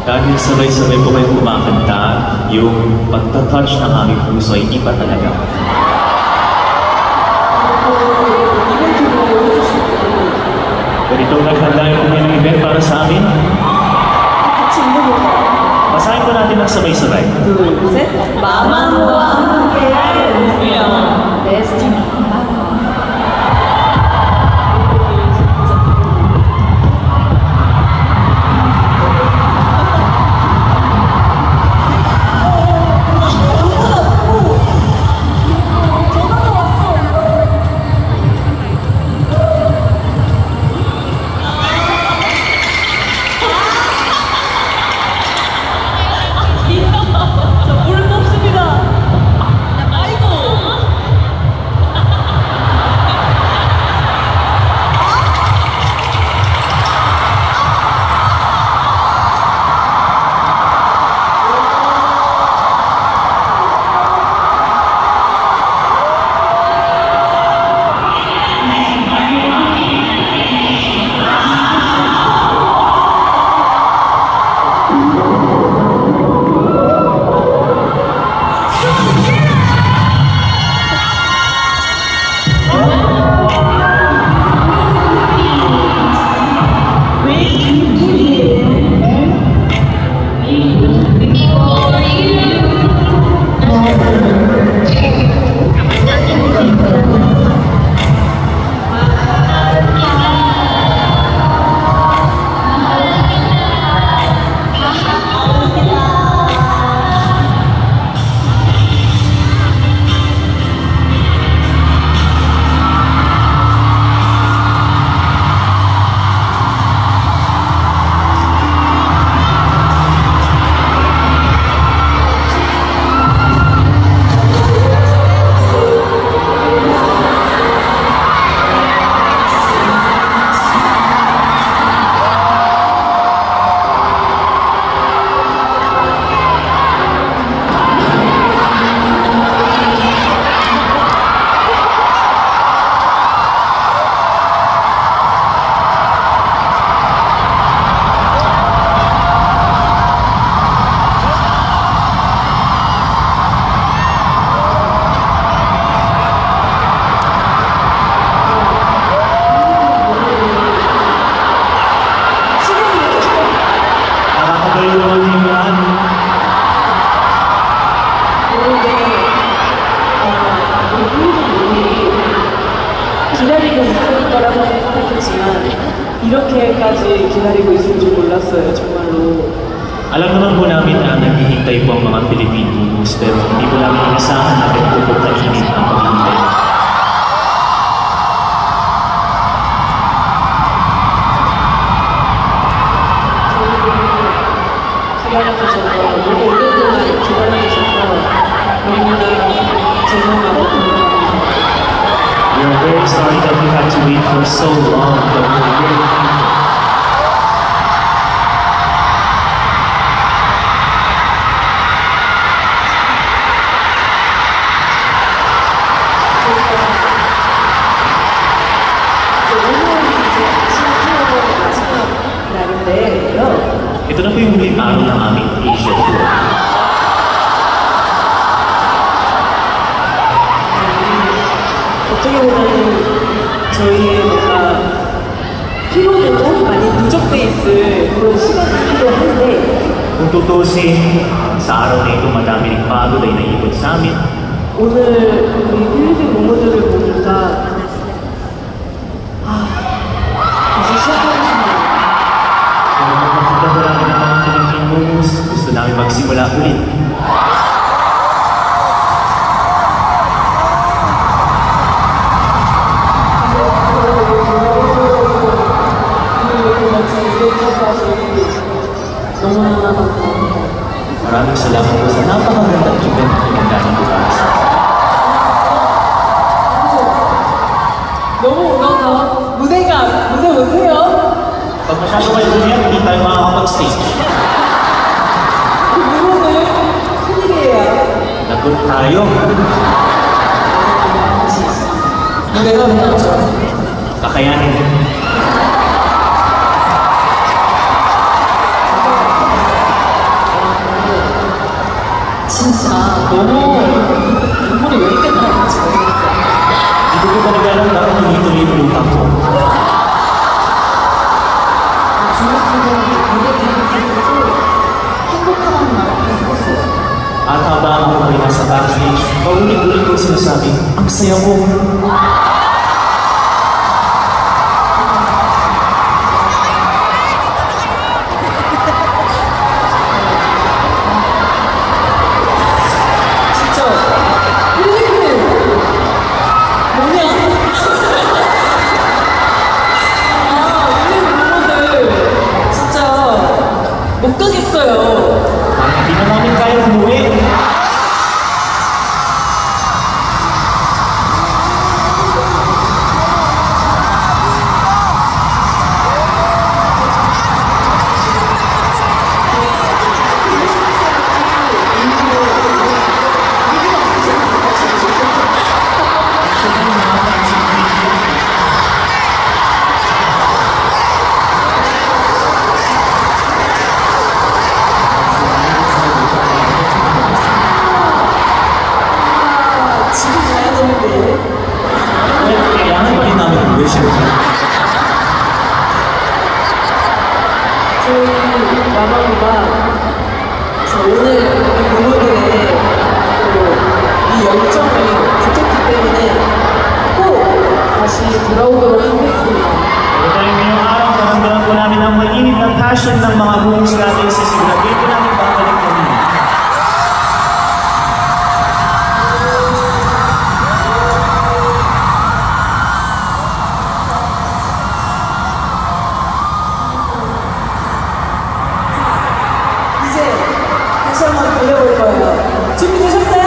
Dahil sabay-sabay po kayo kumakanta, yung pagtatouch ng aming puso ay iba talaga. Ganito naghanda yung ng event para sa amin. Basahin ko natin ng sabay-sabay. 둘셋 마마무와 함께할 운명 데스티니. 기다리고 있을 거라고 생각했지만 이렇게까지 기다리고 있을 줄 몰랐어요, 정말로. Alam naman po namin na naghihintay po ang mga Filipinos, pero hindi po namin inasahan na ganito po kainit ang paghihintay. 기다려주셔서 너무 오랫동안 기다려주셔서 너무나 죄송하고 We are very sorry that we had to wait for so long, but we're very thankful. Ito na po yung huling araw ng aming Asia Tour. 어떻게 보면 저희의 뭔가 피로도도 많이 누적돼 있을 그런 시간이기도 한데 Kung tutusin, sa araw na ito madami ring pagod ay naipon sa amin. 오늘 우리 필리핀 모모들을 보니까 다시 시작하고 싶네요. Kung magpapagda po namin ng mga Filipinos, gusto namin magsimula ulit. 너무나 감사합니다. Maraming salamat po sa napakagandang event na pinagdaan po para sa atin. 너무 울어서 무대 못해요. Pag masyado kayo umiyak, hindi tayo makakapag-stage. 이거는 큰일이에요. Lagot tayo. 무대가 해야죠. Kakayanin. 너무 눈물이 왜 이렇게 나는지 모르겠어요. Hindi ko talaga alam bakit tuloy-tuloy yung luha ko. 중학생들이 무대 대회에서도 행복하다는 말을 했었어요. At habang ako ay nasa backstage, paulit-ulit kong sinasabi, ang saya ko. 진짜 힐링은 뭐냐? 힐링 멤버들 진짜 못 가겠어요. Hindi na namin kaya umuwi. 집에 가야 되는데. Kailangan pa rin namin umuwi, syempre. 저희 마마무가 오늘 이 부모들의 이 열정을 느꼈기 때문에 꼭 다시 돌아오도록 하겠습니다. Dahil ngayong araw, naramdaman po namin ang mainit ng passion ng mga homes natin sa siguraduhin po namin babalik kami. 이제 다시 한번 돌려볼 거예요. 준비되셨어요?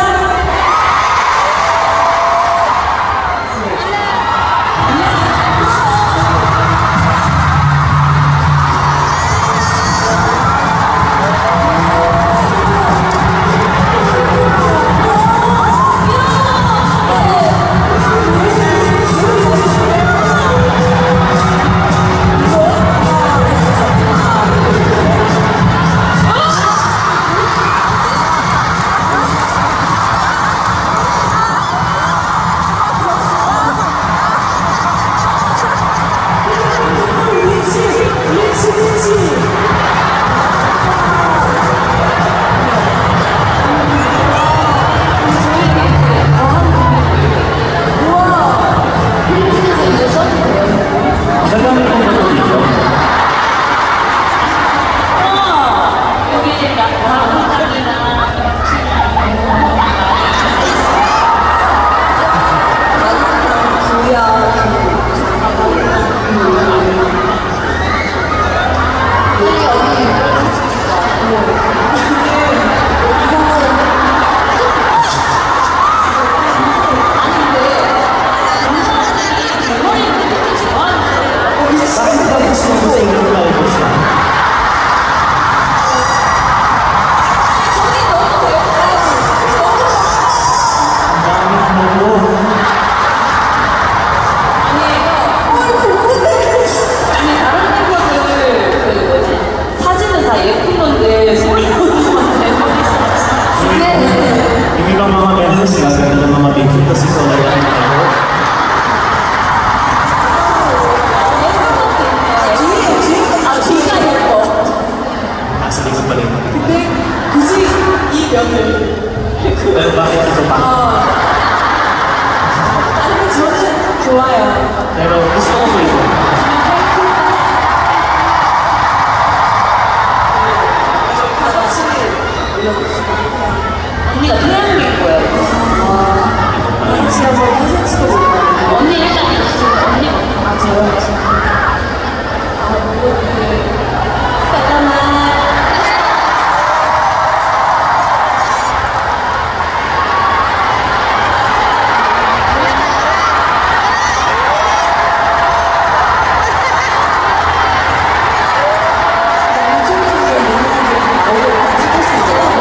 Gagamit ko ba ito dito? Bakit ba gusto mo sa inyong lalabas siya? Ang dami mo. 아니 다른 멤버들 그 뭐지 사진은 다 예쁜 건데 소리로만 대박이었어. Yung ibang mga members sila, gano'n ng mga bigfoot kasi sa wala yung ako. 뒤가 예뻐. Nasa likod pa rin. 근데 굳이 이 면을 Pero bakit ito pa? 아니 저는 좋아요. Pero gusto ko ito. 다 같이 올려봅시다. 언니가 태양계인 거야. 같이 한번 사진 찍어볼까요? 언니 일단 언니 아 저요? 잠깐만.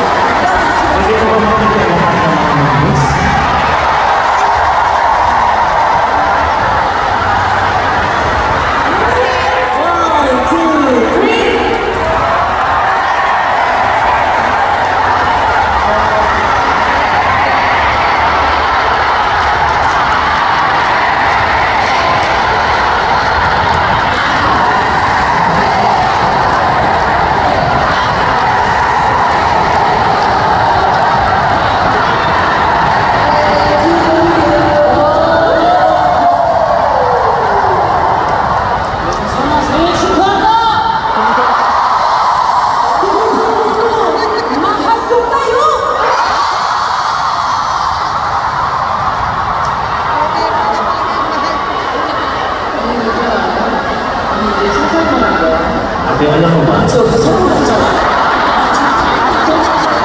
Pwede ko ba makita lahat ng mga members? alam mo ba? 저 성공했잖아.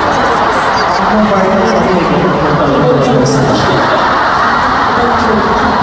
Ako ba yung sa akin, 이번 기록.